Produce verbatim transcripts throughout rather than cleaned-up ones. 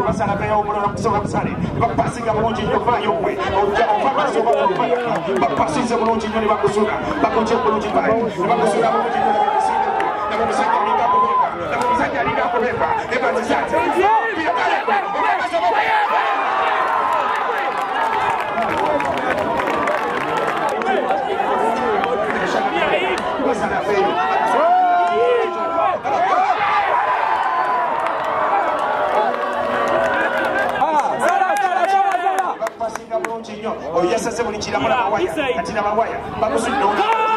basala peyo umulono kusoka kusale bapasinga bulungi nnyo vaayo gwe ova maaso bakubayaka bapasinze bulungi nnyo ne bakusula bakoje bulungi baye ne bakusula bulungi nnyo ne bamusajja alinga kubemba ne bamusajja alinga kubemba ne bazizate basala peyo oh yes, I said when you chill out wire, I chill out wire. But was no.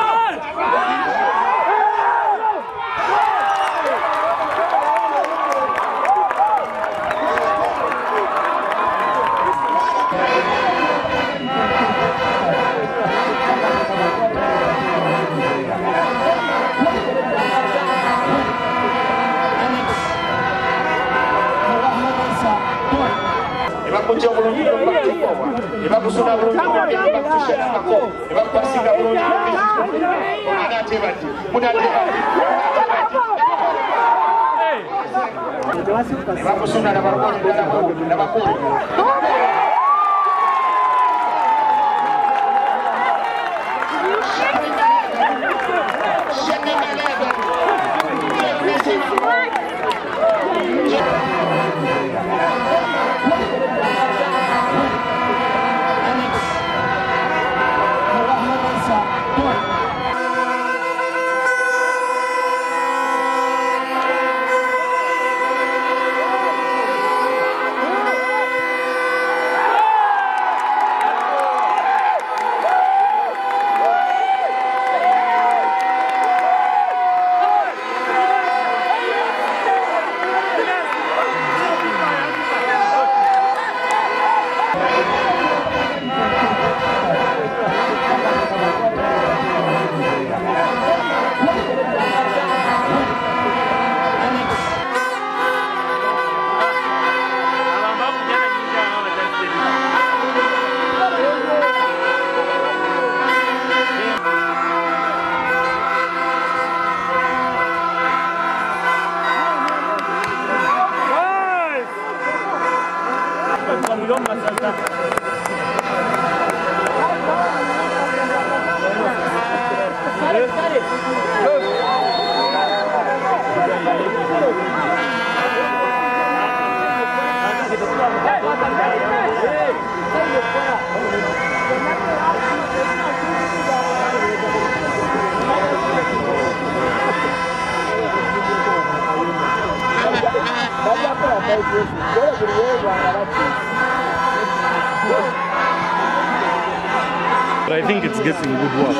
Kuja bulungi bakikowa ebakusula bulungi bakishako ebakupasika bulungi munate bati munate bati ebakusula nabarukoni nabakulu But I think it's getting good work.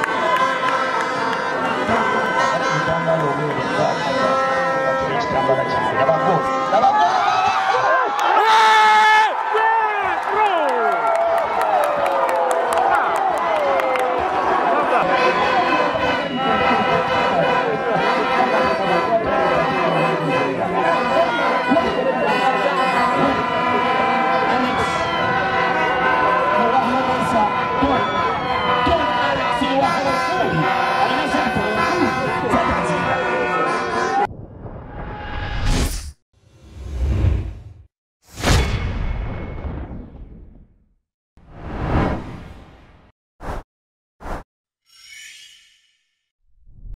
Thank you.